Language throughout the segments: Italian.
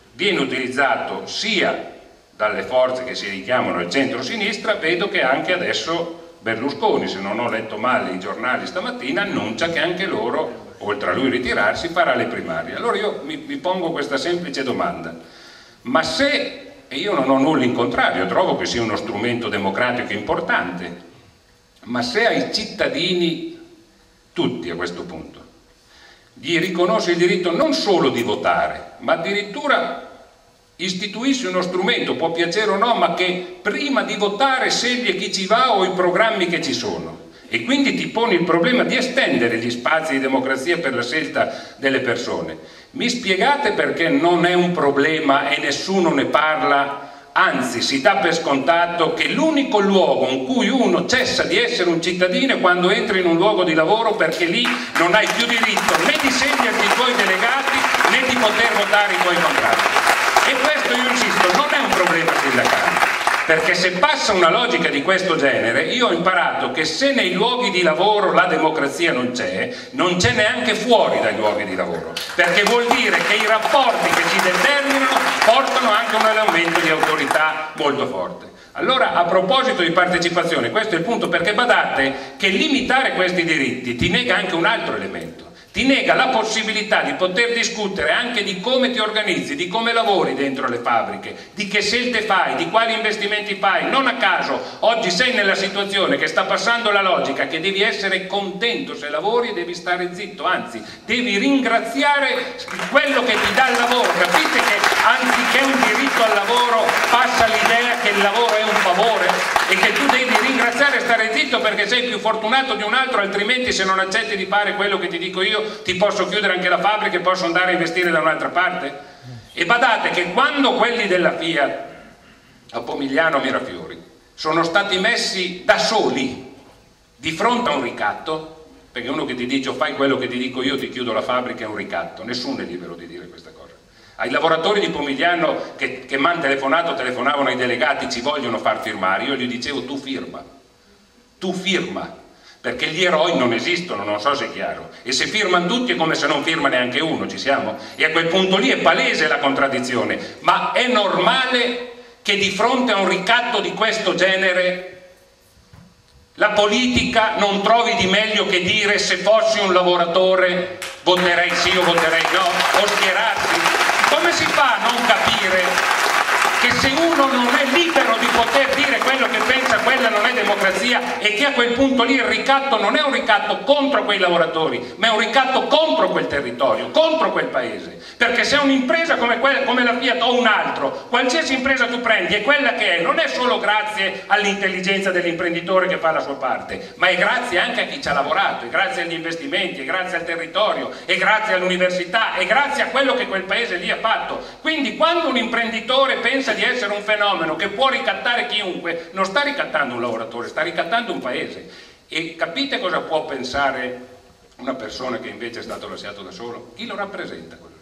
viene utilizzato sia dalle forze che si richiamano al centro-sinistra, vedo che anche adesso Berlusconi, se non ho letto male i giornali stamattina, annuncia che anche loro, oltre a lui ritirarsi, farà le primarie. Allora io mi pongo questa semplice domanda: ma se, e io non ho nulla in contrario, trovo che sia uno strumento democratico importante, ma se ai cittadini, tutti a questo punto, gli riconosce il diritto non solo di votare, ma addirittura istituisce uno strumento, può piacere o no, ma che prima di votare sceglie chi ci va o i programmi che ci sono, e quindi ti poni il problema di estendere gli spazi di democrazia per la scelta delle persone. Mi spiegate perché non è un problema e nessuno ne parla? Anzi, si dà per scontato che l'unico luogo in cui uno cessa di essere un cittadino è quando entra in un luogo di lavoro, perché lì non hai più diritto né di sceglierti i tuoi delegati né di poter votare i tuoi contratti. E questo, io insisto, non è un problema sindacale, perché se passa una logica di questo genere, io ho imparato che se nei luoghi di lavoro la democrazia non c'è neanche fuori dai luoghi di lavoro, perché vuol dire che i rapporti che si determinano portano anche un aumento di autorità molto forte. Allora, a proposito di partecipazione, questo è il punto, perché badate che limitare questi diritti ti nega anche un altro elemento. Ti nega la possibilità di poter discutere anche di come ti organizzi, di come lavori dentro le fabbriche, di che scelte fai, di quali investimenti fai. Non a caso oggi sei nella situazione che sta passando la logica che devi essere contento se lavori e devi stare zitto, anzi devi ringraziare quello che ti dà il lavoro. Capite che anziché un diritto al lavoro passa l'idea che il lavoro è un favore e che tu devi ringraziare e stare zitto perché sei più fortunato di un altro, altrimenti se non accetti di fare quello che ti dico io ti posso chiudere anche la fabbrica e posso andare a investire da un'altra parte. E badate che quando quelli della Fiat a Pomigliano Mirafiori sono stati messi da soli di fronte a un ricatto, perché uno che ti dice fai quello che ti dico io, ti chiudo la fabbrica, è un ricatto, nessuno è libero di dire questa cosa. Ai lavoratori di Pomigliano che mi hanno telefonavano ai delegati, ci vogliono far firmare, io gli dicevo tu firma, perché gli eroi non esistono, non so se è chiaro, e se firmano tutti è come se non firma neanche uno, ci siamo? E a quel punto lì è palese la contraddizione, ma è normale che di fronte a un ricatto di questo genere la politica non trovi di meglio che dire se fossi un lavoratore voterei sì o voterei no, o schierarsi? Come si fa a non capire che se uno non è libero di poter dire quello che pensa, quella non è democrazia, e che a quel punto lì il ricatto non è un ricatto contro quei lavoratori, ma è un ricatto contro quel territorio, contro quel paese? Perché se un'impresa come la Fiat o un altro, qualsiasi impresa tu prendi è quella che è, non è solo grazie all'intelligenza dell'imprenditore che fa la sua parte, ma è grazie anche a chi ci ha lavorato, è grazie agli investimenti, è grazie al territorio, è grazie all'università, è grazie a quello che quel paese lì ha fatto. Quindi quando un imprenditore pensa di essere un fenomeno che può ricattare chiunque, non sta ricattando un lavoratore, sta ricattando un paese. E capite cosa può pensare una persona che invece è stato lasciato da solo? Chi lo rappresenta quello?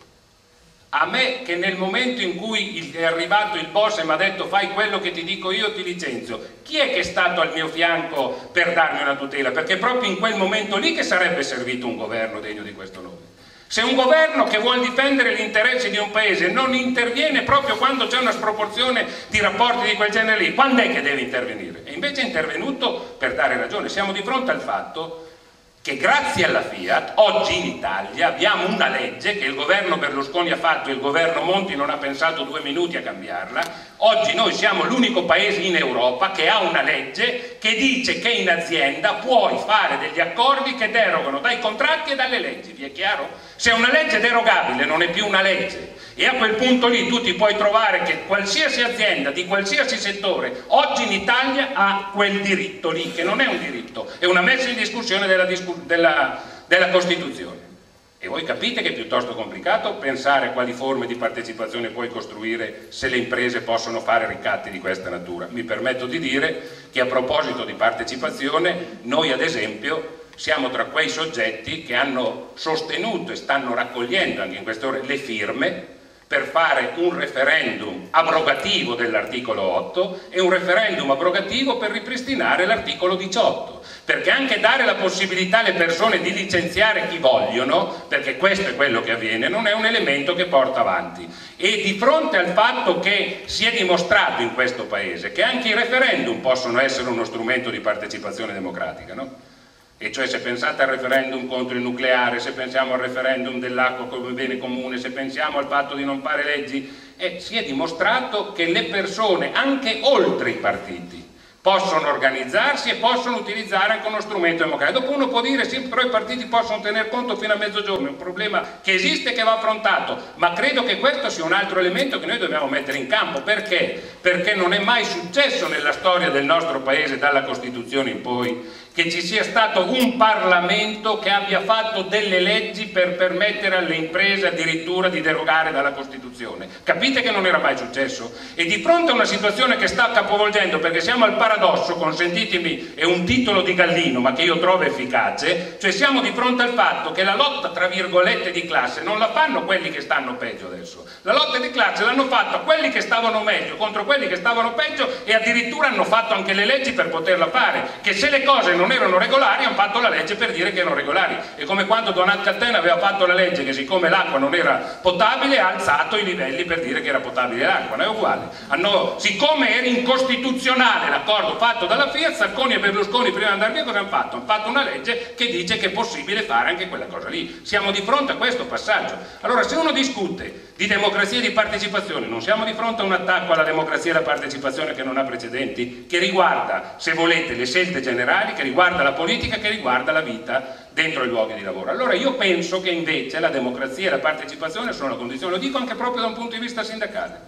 A me, che nel momento in cui è arrivato il boss e mi ha detto fai quello che ti dico io, ti licenzio, chi è che è stato al mio fianco per darmi una tutela? Perché è proprio in quel momento lì che sarebbe servito un governo degno di questo nome. Se un governo che vuole difendere gli interessi di un paese non interviene proprio quando c'è una sproporzione di rapporti di quel genere lì, quando è che deve intervenire? E invece è intervenuto per dare ragione. Siamo di fronte al fatto che grazie alla Fiat oggi in Italia abbiamo una legge che il governo Berlusconi ha fatto e il governo Monti non ha pensato 2 minuti a cambiarla. Oggi noi siamo l'unico paese in Europa che ha una legge che dice che in azienda puoi fare degli accordi che derogano dai contratti e dalle leggi, vi è chiaro? Se è una legge derogabile non è più una legge, e a quel punto lì tu ti puoi trovare che qualsiasi azienda di qualsiasi settore oggi in Italia ha quel diritto lì, che non è un diritto, è una messa in discussione della Costituzione. E voi capite che è piuttosto complicato pensare quali forme di partecipazione puoi costruire se le imprese possono fare ricatti di questa natura. Mi permetto di dire che a proposito di partecipazione, noi ad esempio siamo tra quei soggetti che hanno sostenuto e stanno raccogliendo anche in queste ore le firme per fare un referendum abrogativo dell'articolo 8 e un referendum abrogativo per ripristinare l'articolo 18, perché anche dare la possibilità alle persone di licenziare chi vogliono, perché questo è quello che avviene, non è un elemento che porta avanti. E di fronte al fatto che si è dimostrato in questo paese che anche i referendum possono essere uno strumento di partecipazione democratica, no? E cioè, se pensate al referendum contro il nucleare, se pensiamo al referendum dell'acqua come bene comune, se pensiamo al fatto di non fare leggi, si è dimostrato che le persone, anche oltre i partiti, possono organizzarsi e possono utilizzare anche uno strumento democratico. Dopo uno può dire sì, però i partiti possono tener conto fino a mezzogiorno, è un problema che esiste e che va affrontato, ma credo che questo sia un altro elemento che noi dobbiamo mettere in campo. Perché? Perché non è mai successo nella storia del nostro paese, dalla Costituzione in poi, che ci sia stato un Parlamento che abbia fatto delle leggi per permettere alle imprese addirittura di derogare dalla Costituzione. Capite che non era mai successo? E di fronte a una situazione che sta capovolgendo, perché siamo al paradosso, consentitemi, è un titolo di Gallino ma che io trovo efficace, cioè siamo di fronte al fatto che la lotta tra virgolette di classe non la fanno quelli che stanno peggio adesso, la lotta di classe l'hanno fatta quelli che stavano meglio contro quelli che stavano peggio, e addirittura hanno fatto anche le leggi per poterla fare, che se le cose non erano regolari hanno fatto la legge per dire che erano regolari. È come quando Donat Cattin aveva fatto la legge che siccome l'acqua non era potabile ha alzato i livelli per dire che era potabile l'acqua, non è uguale. Siccome era incostituzionale l'accordo fatto dalla Fiat, Sacconi e Berlusconi prima di andare via cosa hanno fatto? Hanno fatto una legge che dice che è possibile fare anche quella cosa lì. Siamo di fronte a questo passaggio. Allora, se uno discute di democrazia e di partecipazione, non siamo di fronte a un attacco alla democrazia e alla partecipazione che non ha precedenti, che riguarda, se volete, le scelte generali, che riguarda la politica, che riguarda la vita dentro i luoghi di lavoro. Allora io penso che invece la democrazia e la partecipazione sono la condizione, lo dico anche proprio da un punto di vista sindacale.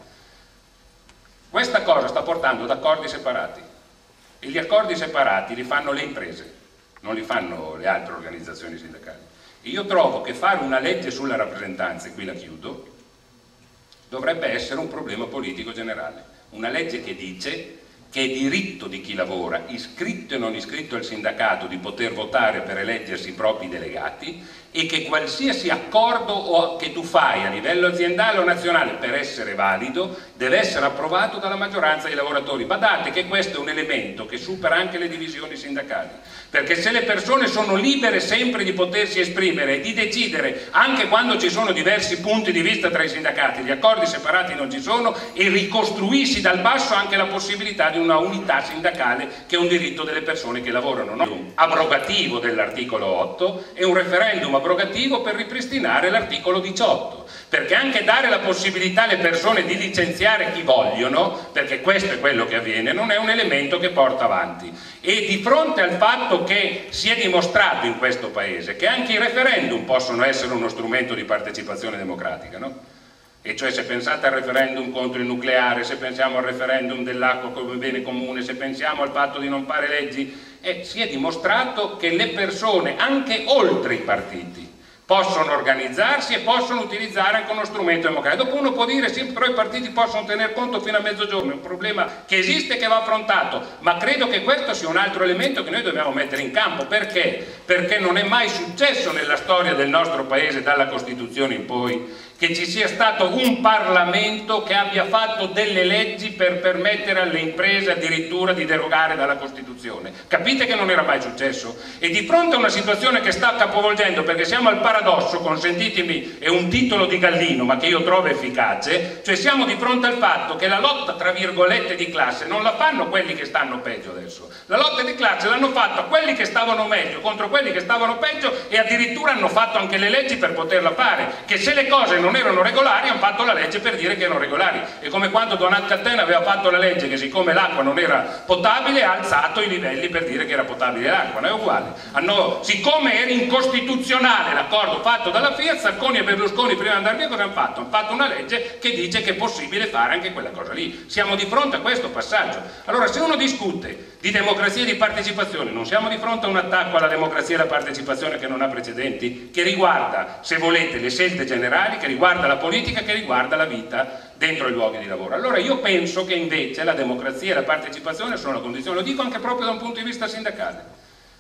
Questa cosa sta portando ad accordi separati, e gli accordi separati li fanno le imprese, non li fanno le altre organizzazioni sindacali. E io trovo che fare una legge sulla rappresentanza, e qui la chiudo, dovrebbe essere un problema politico generale. Una legge che dice che è diritto di chi lavora, iscritto e non iscritto al sindacato, di poter votare per eleggersi i propri delegati, e che qualsiasi accordo che tu fai a livello aziendale o nazionale per essere valido deve essere approvato dalla maggioranza dei lavoratori. Badate che questo è un elemento che supera anche le divisioni sindacali, perché se le persone sono libere sempre di potersi esprimere e di decidere anche quando ci sono diversi punti di vista tra i sindacati, gli accordi separati non ci sono, e ricostruisci dal basso anche la possibilità di una unità sindacale, che è un diritto delle persone che lavorano, no? Un abrogativo dell'articolo 8 e un referendum abrogativo per ripristinare l'articolo 18, perché anche dare la possibilità alle persone di licenziare chi vogliono, perché questo è quello che avviene, non è un elemento che porta avanti. E di fronte al fatto che si è dimostrato in questo paese che anche i referendum possono essere uno strumento di partecipazione democratica, no? E cioè, se pensate al referendum contro il nucleare, se pensiamo al referendum dell'acqua come bene comune, se pensiamo al fatto di non fare leggi, si è dimostrato che le persone, anche oltre i partiti, possono organizzarsi e possono utilizzare anche uno strumento democratico. Dopo uno può dire sì, però i partiti possono tener conto fino a mezzogiorno, è un problema che esiste e che va affrontato, ma credo che questo sia un altro elemento che noi dobbiamo mettere in campo. Perché? Perché non è mai successo nella storia del nostro paese, dalla Costituzione in poi, che ci sia stato un Parlamento che abbia fatto delle leggi per permettere alle imprese addirittura di derogare dalla Costituzione. Capite che non era mai successo? E di fronte a una situazione che sta capovolgendo, perché siamo al paradosso, consentitemi, è un titolo di Gallino ma che io trovo efficace, cioè siamo di fronte al fatto che la lotta tra virgolette di classe non la fanno quelli che stanno peggio adesso, la lotta di classe l'hanno fatta quelli che stavano meglio contro quelli che stavano peggio, e addirittura hanno fatto anche le leggi per poterla fare, che se le cose non erano regolari hanno fatto la legge per dire che erano regolari. È come quando Donat Cattin aveva fatto la legge che siccome l'acqua non era potabile ha alzato i livelli per dire che era potabile l'acqua, non è uguale. Siccome era incostituzionale l'accordo fatto dalla Fiat, Sacconi e Berlusconi prima di andare via cosa hanno fatto? Hanno fatto una legge che dice che è possibile fare anche quella cosa lì. Siamo di fronte a questo passaggio. Allora, se uno discute di democrazia e di partecipazione, non siamo di fronte a un attacco alla democrazia e alla partecipazione che non ha precedenti, che riguarda, se volete, le scelte generali, che riguarda la politica, che riguarda la vita dentro i luoghi di lavoro. Allora io penso che invece la democrazia e la partecipazione sono la condizione, lo dico anche proprio da un punto di vista sindacale.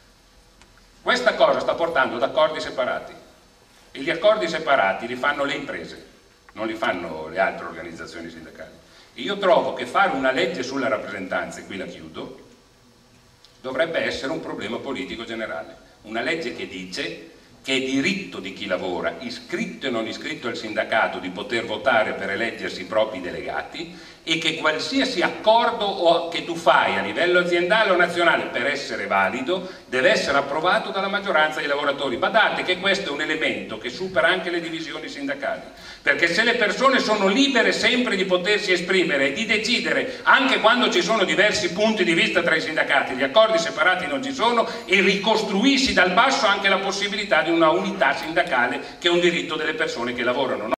Questa cosa sta portando ad accordi separati, e gli accordi separati li fanno le imprese, non li fanno le altre organizzazioni sindacali. Io trovo che fare una legge sulla rappresentanza, e qui la chiudo, dovrebbe essere un problema politico generale. Una legge che dice che è diritto di chi lavora, iscritto e non iscritto al sindacato, di poter votare per eleggersi i propri delegati, e che qualsiasi accordo che tu fai a livello aziendale o nazionale per essere valido deve essere approvato dalla maggioranza dei lavoratori. Badate che questo è un elemento che supera anche le divisioni sindacali, perché se le persone sono libere sempre di potersi esprimere e di decidere anche quando ci sono diversi punti di vista tra i sindacati, gli accordi separati non ci sono, e ricostruirsi dal basso anche la possibilità di una unità sindacale che è un diritto delle persone che lavorano.